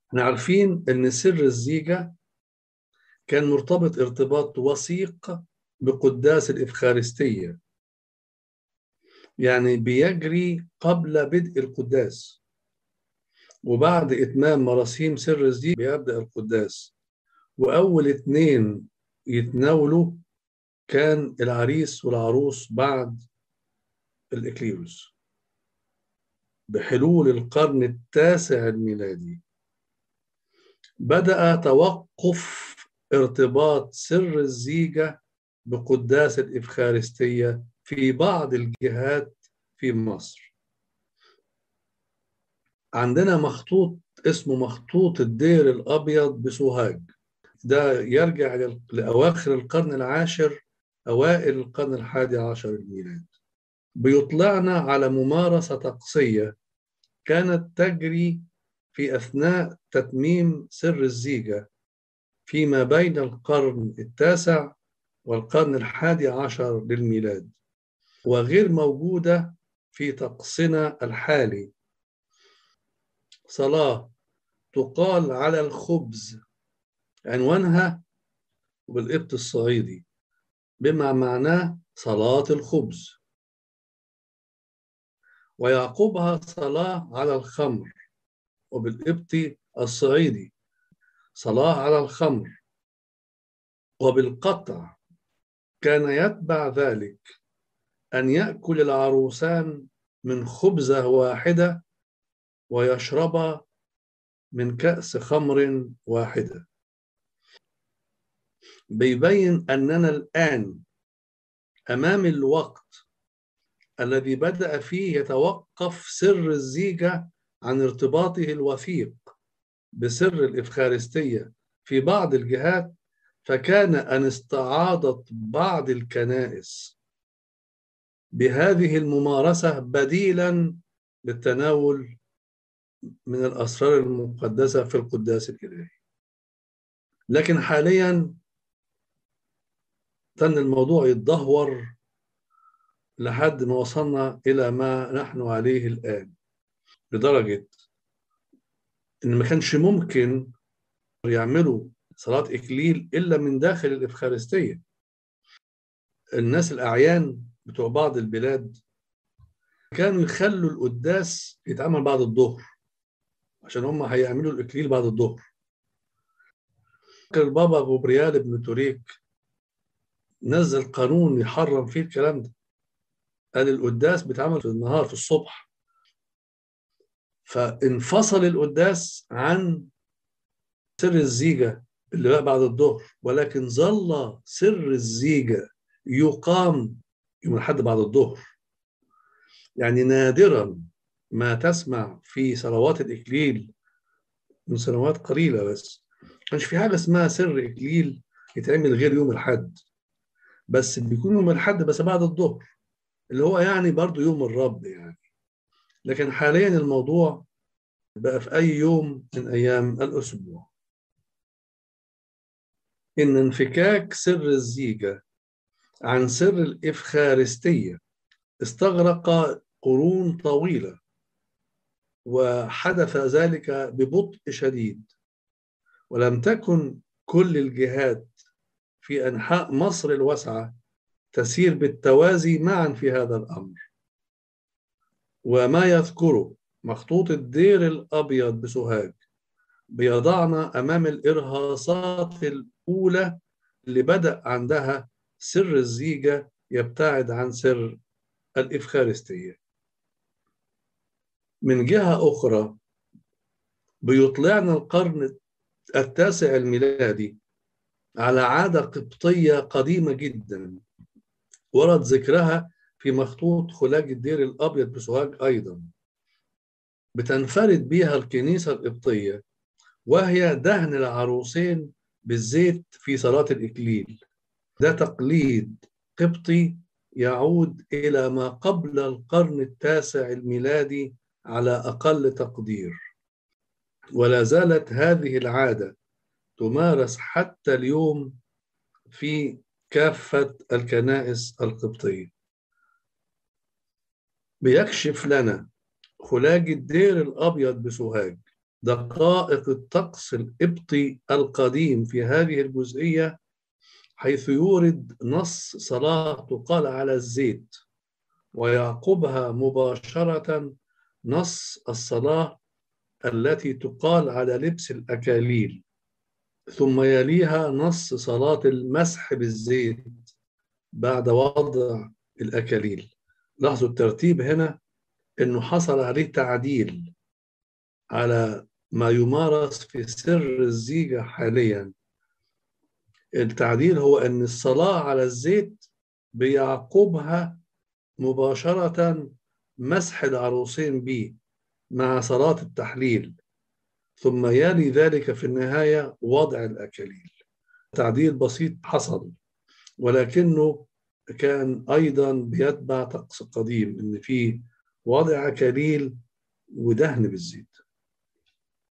احنا عارفين ان سر الزيجة كان مرتبط ارتباط وثيق بقداس الإفخارستية، يعني بيجري قبل بدء القداس، وبعد إتمام مراسيم سر الزيجة بيبدأ القداس. وأول اتنين يتناولوا كان العريس والعروس بعد الإكليروس بحلول القرن التاسع الميلادي. بدأ توقف ارتباط سر الزيجة بقداس الإفخارستية في بعض الجهات في مصر. عندنا مخطوط اسمه مخطوط الدير الأبيض بسوهاج، ده يرجع لأواخر القرن العاشر أوائل القرن الحادي عشر الميلادي. بيطلعنا على ممارسة طقسية كانت تجري في أثناء تتميم سر الزيجة فيما بين القرن التاسع والقرن الحادي عشر للميلاد، وغير موجودة في طقسنا الحالي. صلاة تقال على الخبز، عنوانها بالقبط الصعيدي بما معناه صلاة الخبز، ويعقبها صلاة على الخمر وبالقبط الصعيدي صلاة على الخمر. وبالقطع كان يتبع ذلك أن يأكل العروسان من خبزة واحدة ويشربا من كأس خمر واحدة. بيبين أننا الآن أمام الوقت الذي بدأ فيه يتوقف سر الزيجة عن ارتباطه الوثيق بسر الإفخارستية في بعض الجهات، فكان أن استعاضت بعض الكنائس بهذه الممارسة بديلا للتناول من الأسرار المقدسة في القداس الإلهي. لكن حاليا تم الموضوع يتدهور لحد ما وصلنا إلى ما نحن عليه الآن، لدرجة إن ما كانش ممكن يعملوا صلاة إكليل إلا من داخل الإفخارستية. الناس الأعيان بتوع بعض البلاد كانوا يخلوا القداس يتعمل بعد الظهر عشان هم هيعملوا الإكليل بعد الظهر. البابا غبريال بن توريك نزل قانون يحرم فيه الكلام ده، قال القداس بيتعمل في النهار في الصبح، فانفصل القداس عن سر الزيجة اللي بقى بعد الظهر، ولكن ظل سر الزيجة يقام يوم الأحد بعد الظهر. يعني نادرا ما تسمع في صلوات الإكليل من سنوات قليلة بس كانش في حاجة اسمها سر إكليل يتعمل غير يوم الأحد، بس بيكون يوم الأحد بس بعد الظهر اللي هو يعني برضو يوم الرب يعني. لكن حاليا الموضوع بقى في أي يوم من أيام الأسبوع. إن انفكاك سر الزيجة عن سر الإفخارستية استغرق قرون طويلة، وحدث ذلك ببطء شديد، ولم تكن كل الجهات في أنحاء مصر الواسعة تسير بالتوازي معا في هذا الأمر. وما يذكره مخطوط الدير الأبيض بسوهاج بيضعنا أمام الإرهاصات الأولى اللي بدأ عندها سر الزيجة يبتعد عن سر الإفخارستية. من جهة أخرى بيطلعنا القرن التاسع الميلادي على عادة قبطية قديمة جدا ورد ذكرها في مخطوط خلاج الدير الأبيض بسوهاج أيضا، بتنفرد بها الكنيسة القبطية، وهي دهن العروسين بالزيت في صلاة الإكليل. ده تقليد قبطي يعود إلى ما قبل القرن التاسع الميلادي على أقل تقدير، ولا زالت هذه العادة تمارس حتى اليوم في كافة الكنائس القبطية. بيكشف لنا خلاج الدير الأبيض بسوهاج دقائق الطقس القبطي القديم في هذه الجزئية، حيث يورد نص صلاة تقال على الزيت، ويعقبها مباشرة نص الصلاة التي تقال على لبس الأكاليل، ثم يليها نص صلاة المسح بالزيت بعد وضع الأكاليل. لاحظوا الترتيب هنا، إنه حصل عليه تعديل على ما يمارس في سر الزيجة حاليا. التعديل هو أن الصلاة على الزيت بيعقبها مباشرة مسح العروسين به مع صلاة التحليل، ثم يلي ذلك في النهاية وضع الأكاليل. تعديل بسيط حصل، ولكنه كان أيضا بيتبع طقس قديم، إن فيه وضع أكاليل ودهن بالزيت.